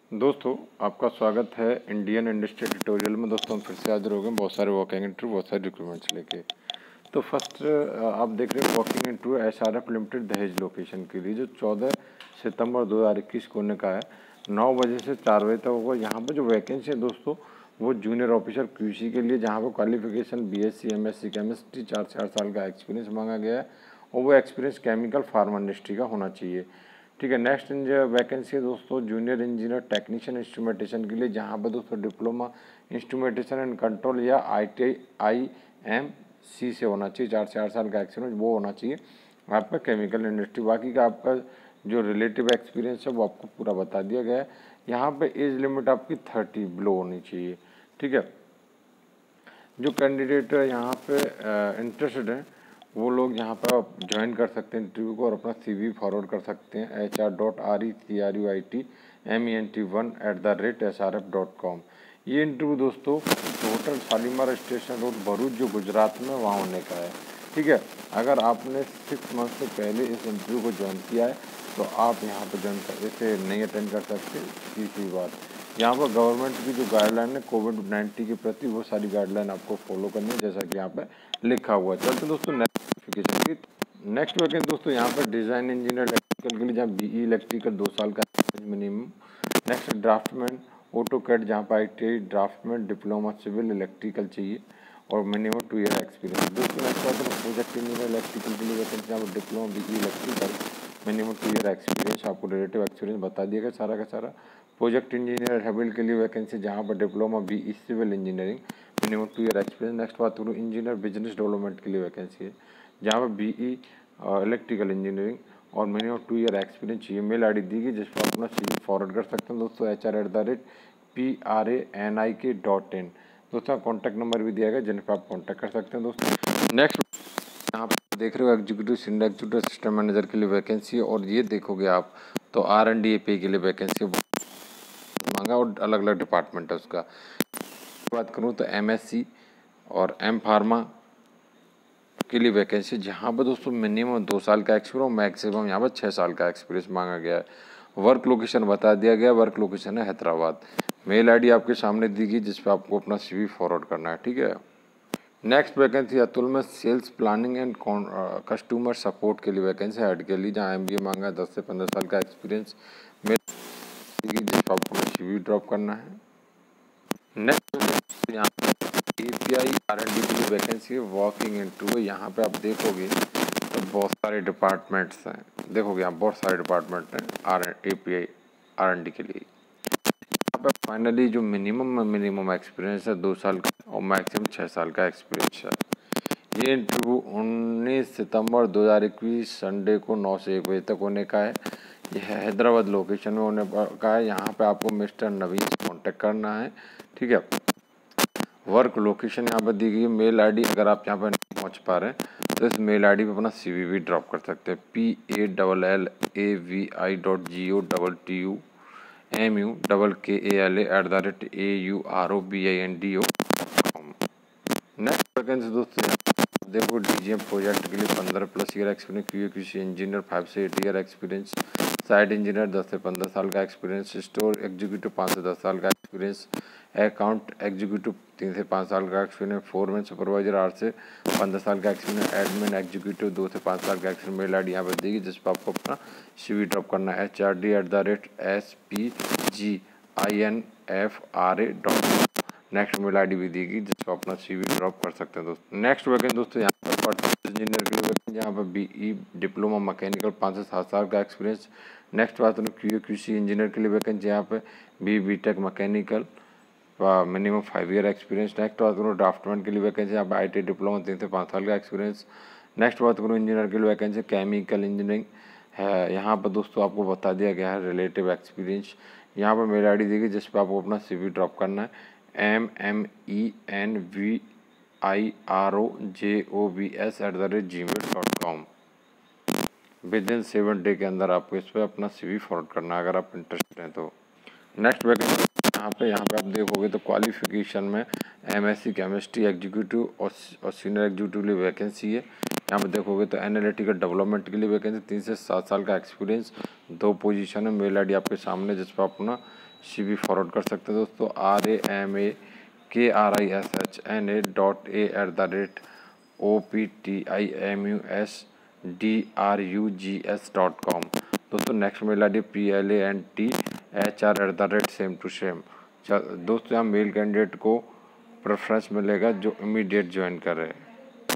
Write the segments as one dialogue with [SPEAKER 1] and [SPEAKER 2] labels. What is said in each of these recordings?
[SPEAKER 1] दोस्तों आपका स्वागत है इंडियन इंडस्ट्री ट्यूटोरियल में। दोस्तों हम फिर से हाजिर हो गए बहुत सारे वॉकिंग इंटरव्यू, बहुत सारे रिक्रूटमेंट्स लेके। तो फर्स्ट आप देख रहे हैं walking interview SRF limited Dahej location के लिए, जो 14 सितंबर 2021 को होने का है। 9 बजे से 4 बजे तक होगा। यहाँ पर जो वैकेंसी है दोस्तों वो जूनियर ऑफिसर QC के लिए, जहाँ पर क्वालिफिकेशन BSc MSc केमिस्ट्री 4 साल का एक्सपीरियंस मांगा गया है, और वो एक्सपीरियंस केमिकल फार्मा इंडस्ट्री का होना चाहिए। ठीक है। नेक्स्ट वैकेंसी है दोस्तों जूनियर इंजीनियर टेक्नीशियन इंस्ट्रूमेंटेशन के लिए, जहाँ पर दोस्तों डिप्लोमा इंस्ट्रूमेंटेशन एंड कंट्रोल या IMC से होना चाहिए। 4 साल का एक्सपीरियंस वो होना चाहिए आपका केमिकल इंडस्ट्री। बाकी का आपका जो रिलेटिव एक्सपीरियंस है वो आपको पूरा बता दिया गया है। यहाँ पे एज लिमिट आपकी 30 बिलो होनी चाहिए। ठीक है। जो कैंडिडेट यहाँ पे इंटरेस्टेड है वो लोग यहाँ पर आप ज्वाइन कर सकते हैं इंटरव्यू को, और अपना CV फॉरवर्ड कर सकते हैं HR.RECRUIT1@SRF.com। ये इंटरव्यू दोस्तों hotel Shalimar station road Bharuch जो गुजरात में वहाँ होने का है। ठीक है। अगर आपने 6 मंथ से पहले इस इंटरव्यू को ज्वाइन किया है तो आप यहाँ पर ज्वाइन कर इसे नहीं अटेंड कर सकते। तीसरी बात, यहाँ पर गवर्नमेंट की जो गाइडलाइन है कोविड-19 के प्रति, वो सारी गाइडलाइन आपको फॉलो करनी है, जैसा कि यहाँ पे लिखा हुआ है। चलते दोस्तों नेक्स्ट वैकेंसी दोस्तों यहाँ पर डिज़ाइन इंजीनियर इलेक्ट्रिकल के लिए, जहाँ BE इलेक्ट्रिकल 2 साल का मिनिमम। नेक्स्ट ड्राफ्टमैन ऑटोकैड, जहाँ पर ITI draftsman diploma civil electrical चाहिए और मिनिमम 2 ईयर एक्सपीरियंस। दोस्तों नेक्स्ट बात है प्रोजेक्ट इंजीनियर इलेक्ट्रिकल के लिए वैकेंसी, जहाँ पर diploma BE electrical minimum 2 year experience. आपको रिलेटिव एक्सपीरियंस बता दिया गया सारा का सारा। प्रोजेक्ट इंजीनियर हैबिल के लिए वैकेंसी, जहाँ पर diploma BE civil engineering minimum 2 year experience. Next बात करूँ इंजीनियर बिजनेस डेवलपमेंट के लिए वैकेंसी है, जहाँ पर BE इलेक्ट्रिकल इंजीनियरिंग और मिनिमम 2 ईयर एक्सपीरियंस चाहिए। मेल ID दी गई जिस पर अपना CV फॉरवर्ड कर सकते हैं दोस्तों HR@PRANIK.in। दोस्तों कॉन्टैक्ट नंबर भी दिया गया जिन पर आप कॉन्टैक्ट कर सकते हैं दोस्तों। नेक्स्ट यहाँ पर देख रहे हो executive senior executive system manager के लिए वैकेंसी है, और ये देखोगे आप तो R&D API के लिए वैकेंसी मांगा, और अलग अलग डिपार्टमेंट है उसका। बात करूँ तो MSc और M फार्मा के लिए वैकेंसी, जहाँ पर दोस्तों मिनिमम 2 साल का एक्सपीरियंस, मैक्सिमम यहाँ पर 6 साल का एक्सपीरियंस मांगा गया है। वर्क लोकेशन बता दिया गया, वर्क लोकेशन है हैदराबाद। मेल ID आपके सामने दी गई जिस पर आपको अपना CV फॉरवर्ड करना है। ठीक है। नेक्स्ट वैकेंसी अतुल में sales planning and customer support के लिए वैकेंसी हेड के लिए, जहाँ MBA मांगा है, 10 से 15 साल का एक्सपीरियंस मेल जिस पर आपको CV ड्रॉप करना है। नेक्स्ट यहाँ API R&D के लिए वैकेंसी है, वॉकिंग इंटरव्यू। यहाँ पे आप देखोगे तो बहुत सारे डिपार्टमेंट्स हैं, देखोगे यहाँ बहुत सारे डिपार्टमेंट हैं API R&D के लिए। यहाँ पे फाइनली जो मिनिमम एक्सपीरियंस है 2 साल का, और मैक्सिमम 6 साल का एक्सपीरियंस है। ये इंटरव्यू 19 सितंबर 2021 संडे को 9 से 1 बजे तक होने का है। यह हैदराबाद लोकेशन में होने का है। यहाँ पे आपको मिस्टर नवीन से कॉन्टेक्ट करना है। ठीक है। वर्क लोकेशन यहाँ पर दी गई है। मेल ID अगर आप यहाँ पर नहीं पहुँच पा रहे हैं तो इस मेल ID पे अपना CV भी ड्रॉप कर सकते हैं। PALAVI.GOTTUMUKKALA@AUROBINDO.com। नेक्स्ट वैकेंसी दोस्तों देखो DGM प्रोजेक्ट के लिए 15+ ईयर एक्सपीरियंस, QA/QC इंजीनियर 5 से 8 ईयर एक्सपीरियंस, साइट इंजीनियर 10 से 15 साल का एक्सपीरियंस, स्टोर एग्जीक्यूटिव 5 से 10 साल का एक्सपीरियंस, अकाउंट एग्जीक्यूटिव 3 से 5 साल का एक्सपीरियंस, फोरमैन सुपरवाइजर 8 से 15 साल का एक्सपीरियंस, एडमिन एग्जीक्यूटिव 2 से 5 साल का एक्सपीरियंस। मेल ID यहाँ पर देगी जिस पर आपको अपना CV ड्रॉप करना है HRD@SPGINFRA.com। नेक्स्ट मेल ID भी देगी जिस पर अपना CV ड्रॉप कर सकते हैं दोस्तों। नेक्स्ट वैकेंसी दोस्तों यहाँ पर परचेज इंजीनियर के लिए वैकेंसी, यहाँ पर BE डिप्लोमा मैकेनिकल 5 से 7 साल का एक्सपीरियंस। नेक्स्ट बात करूँ QA/QC इंजीनियर के लिए वैकेंसी, यहाँ पे BTech mechanical minimum 5 year experience. Next बात करूँ ड्राफ्टमैन के लिए वैकेंसी, यहाँ पर ITI डिप्लोमा 3 से 5 साल का एक्सपीरियंस। नेक्स्ट बात करूँ इंजीनियर के लिए वैकेंसी केमिकल इंजीनियरिंग है, यहाँ पर दोस्तों आपको बता दिया गया है रिलेटिव एक्सपीरियंस। यहाँ पर मेल ID देगी जिस पर आपको अपना CV ड्रॉप करना है MMENVIROJOBS@gmail.com। विदिन 7 डे के अंदर आपको इस पर अपना CV फॉरवर्ड करना है अगर आप इंटरेस्टेड हैं तो। नेक्स्ट वैकेंसी यहाँ पे आप देखोगे तो क्वालिफिकेशन में MSc केमिस्ट्री एग्जीक्यूटिव और सीनियर एग्जीक्यूटिव के लिए वैकेंसी है। यहाँ पे देखोगे तो एनालिटिकल डेवलपमेंट के लिए वैकेंसी, 3 से 7 साल का एक्सपीरियंस, 2 पोजीशन है। मेल ID आपके सामने जिस पर आप अपना CV फॉरवर्ड कर सकते हैं दोस्तों, RAMAKRISHN.ARDOPTIMUSDRUGS.com। दोस्तों नेक्स्ट मेल ID PLANTHR@same दोस्तों यहाँ मेल कैंडिडेट को प्रेफरेंस मिलेगा जो इमीडिएट ज्वाइन कर रहे हैं।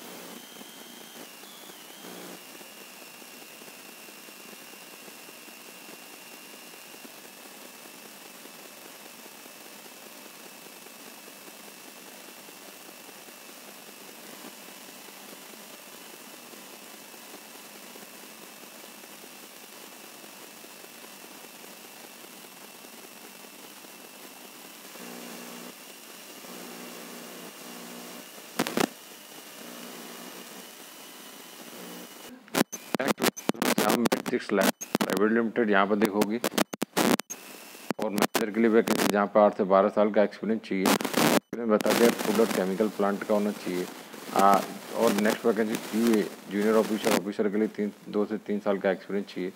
[SPEAKER 1] मैट्रिक्स लैब प्राइवेट लिमिटेड यहाँ पर देखोगी, और मैनेजर के लिए वैकेंसी जहाँ पर 8 से 12 साल का एक्सपीरियंस चाहिए। बता दें फूड और केमिकल प्लांट का होना चाहिए। और next vacancy QA junior officer के लिए 2 से 3 साल का एक्सपीरियंस चाहिए,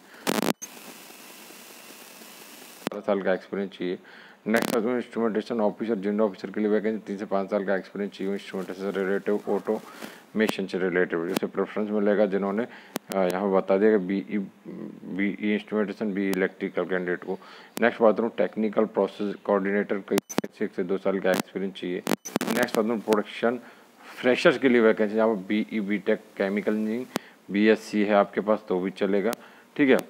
[SPEAKER 1] 12 साल का एक्सपीरियंस चाहिए। Next instrumentation officer junior officer के लिए वैकेंसी 3 से 5 साल का एक्सपीरियंस चाहिए इंस्ट्रूमेंटेशन से रिलेटिव, ऑटोमेशन से रिलेटिव। जैसे प्रेफरेंस मिलेगा जिन्होंने यहाँ पर बता दिया कि BE instrumentation, BE electrical candidate को। नेक्स्ट बात करूँ टेक्निकल प्रोसेस कोऑर्डिनेटर के 1 से 2 साल का एक्सपीरियंस चाहिए। नेक्स्ट बात करूँ प्रोडक्शन फ्रेशर्स के लिए वैकेंसी, यहाँ पर BE BTech chemical engineering BSc है आपके पास तो भी चलेगा, ठीक है।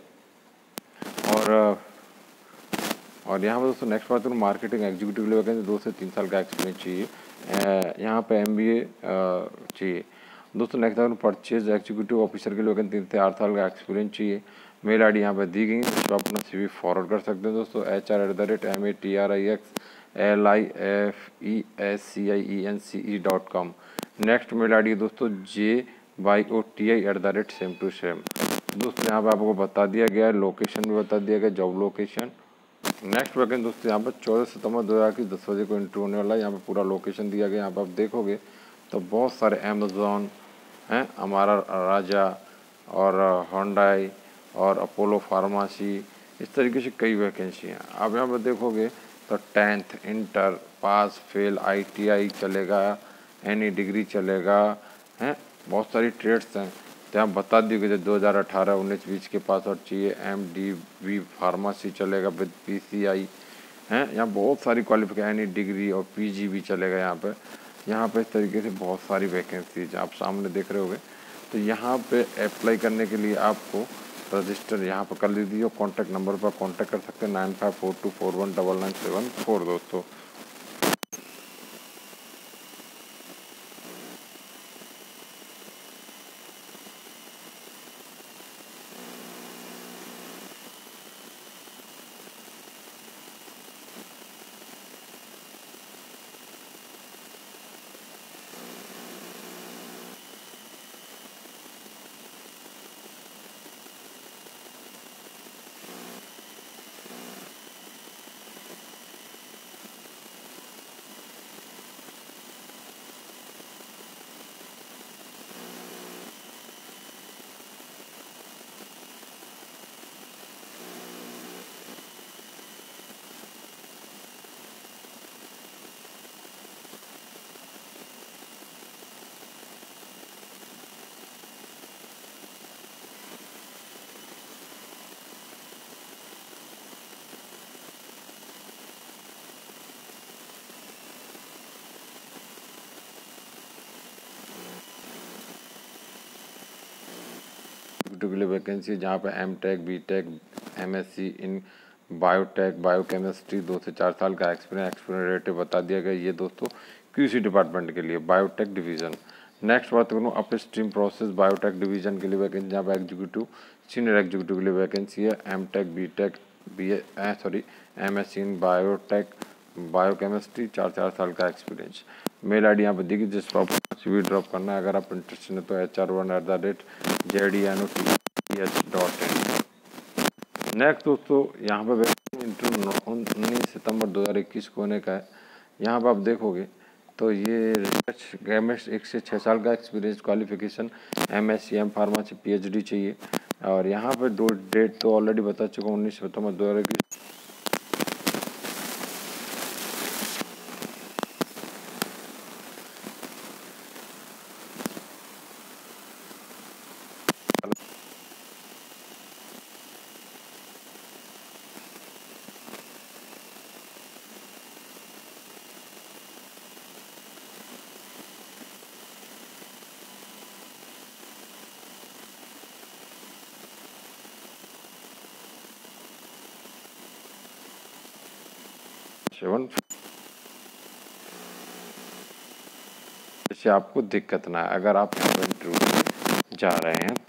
[SPEAKER 1] और यहाँ पर दोस्तों नेक्स्ट बात करूँ मार्केटिंग एग्जीक्यूटिव के लिए वैकेंसी 2 से 3 साल का एक्सपीरियंस चाहिए। यहाँ पे MBA चाहिए दोस्तों। नेक्स्ट बात परचेज एग्जीक्यूटिव ऑफिसर के लिए वैकेंसी 3 से 8 साल का एक्सपीरियंस चाहिए। मेल ID यहाँ पे दी गई है, तो आप अपना CV फॉरवर्ड कर सकते हैं दोस्तों, HR@matrixliFESCIENCE.com। नेक्स्ट मेल ID दोस्तों JYOTI@same दोस्तों यहाँ पे आपको बता दिया गया है, लोकेशन भी बता दिया गया, जॉब लोकेशन। नेक्स्ट वैकेंसी दोस्तों यहाँ पर 14 सितंबर 2021 10 बजे को इंटरव्यू होने वाला है। यहाँ पे पूरा लोकेशन दिया गया। यहाँ पे आप देखोगे तो बहुत सारे अमेज़ॉन हैं, हमारा राजा और होंडाई और अपोलो फार्मेसी, इस तरीके से कई वैकेंसी हैं। आप यहाँ पर देखोगे तो 10th inter pass fail ITI चलेगा, एनी डिग्री चलेगा, हैं बहुत सारी ट्रेड्स हैं। तो यहाँ बता दी गई 2018, 19, 20 के पास आउट चाहिए। MDV फार्मेसी चलेगा विद PCI हैं। यहाँ बहुत सारी क्वालिफिकेशन, एनी डिग्री और PG भी चलेगा यहाँ पे इस तरीके से बहुत सारी वैकेंसीज आप सामने देख रहे होंगे। तो यहाँ पे अप्लाई करने के लिए आपको रजिस्टर यहाँ पर कर लीजिए और कॉन्टैक्ट नंबर पर कॉन्टैक्ट कर सकते हैं 9542419974 दोस्तों। के लिए वैकेंसी जहाँ पे MTech BTech MSc in biotech biochemistry 2 से 4 साल का एक्सपीरियंस रेट बता दिया गया। ये दोस्तों QC डिपार्टमेंट के लिए बायोटेक डिवीज़न। नेक्स्ट बात करूँ upstream process biotech division के लिए वैकेंसी जहाँ पे एग्जीक्यूटिव सीनियर एग्जीक्यूटिव के लिए वैकेंसी है। MTech BTech MSc in biotech biochemistry 4 साल का एक्सपीरियंस। मेल ID यहाँ पर देखिए जिस पर आपको CV ड्रॉप करना है। अगर आप इंटरेस्टेड हैं तो HR1@ZDNOTH.in। नेक्स्ट दोस्तों यहाँ पर इंटरव्यू 19 सितंबर 2021 को होने का है। यहाँ पर आप देखोगे तो ये रिसर्च गैमेट्स 1 से 6 साल का experience, qualification MSc M pharma से PhD चाहिए। और यहाँ पर दो डेट तो ऑलरेडी बता चुका हूँ, 19 सितंबर 2021। जैसे आपको दिक्कत ना है अगर आप इंटरव्यू जा रहे हैं